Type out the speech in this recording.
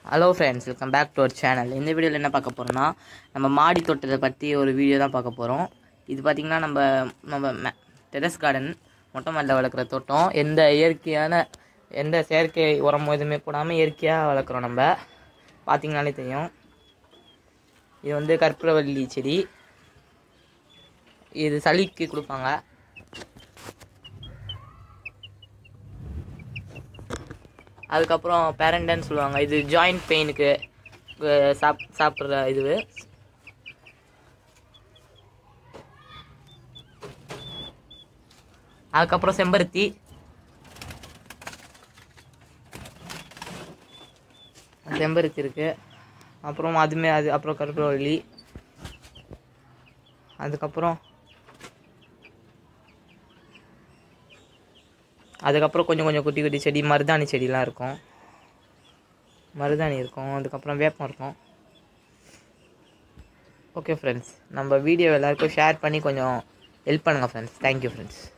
Hello friends, welcome back to our channel. இந்த வீடியோவில் என்ன பார்க்க போகிறோம்னா, நம்ம மாடி தோட்டத்தை பற்றி ஒரு வீடியோ தான் பார்க்க போகிறோம். இது பார்த்திங்கன்னா நம்ம நம்ம டெரஸ் கார்டன் மொட்டை மாடியில் வளர்க்குற தோட்டம். எந்த செயற்கை உரமோ எதுவுமே போடாமல் இயற்கையாக வளர்க்குறோம். நம்ம பார்த்திங்கனாலே தெரியும். இது வந்து கற்பூரவள்ளி செடி. இது சளிக்கு கொடுப்பாங்க. அதுக்கப்புறம் பேரண்டன்னு சொல்லுவாங்க. இது ஜாயிண்ட் பெயினுக்கு சாப்பிட்ற இது. அதுக்கப்புறம் செம்பருத்தி, இருக்குது. அப்புறம் அப்புறம் கற்பூரவள்ளி. அதுக்கப்புறம் கொஞ்சம் குட்டி குட்டி செடி, மருதாணி செடிலாம் இருக்கும். அதுக்கப்புறம் வேப்பம் இருக்கும். ஓகே ஃப்ரெண்ட்ஸ், நம்ம வீடியோ எல்லாருக்கும் ஷேர் பண்ணி கொஞ்சம் ஹெல்ப் பண்ணுங்கள் ஃப்ரெண்ட்ஸ். Thank you friends.